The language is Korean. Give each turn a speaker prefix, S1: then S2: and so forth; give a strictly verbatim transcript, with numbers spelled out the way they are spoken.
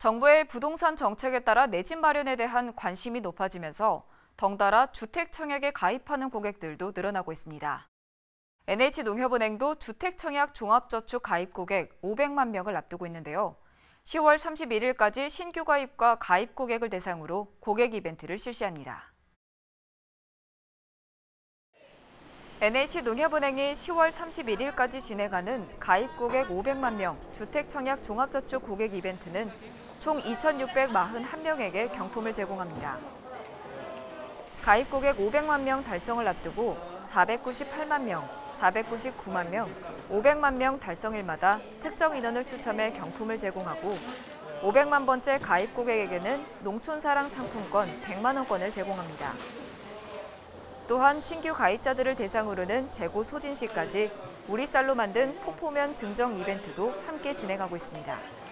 S1: 정부의 부동산 정책에 따라 내 집 마련에 대한 관심이 높아지면서 덩달아 주택 청약에 가입하는 고객들도 늘어나고 있습니다. 엔에이치농협은행도 주택 청약 종합저축 가입 고객 오백만 명을 앞두고 있는데요. 시월 삼십일일까지 신규 가입과 가입 고객을 대상으로 고객 이벤트를 실시합니다. 엔에이치농협은행이 시월 삼십일일까지 진행하는 가입 고객 오백만 명 주택 청약 종합저축 고객 이벤트는 총 이천육백사십일 명에게 경품을 제공합니다. 가입 고객 오백만 명 달성을 앞두고 사백구십팔만 명, 사백구십구만 명, 오백만 명 달성일마다 특정 인원을 추첨해 경품을 제공하고 오백만 번째 가입 고객에게는 농촌사랑 상품권 백만 원권을 제공합니다. 또한 신규 가입자들을 대상으로는 재고 소진 시까지 우리 쌀로 만든 포포면 증정 이벤트도 함께 진행하고 있습니다.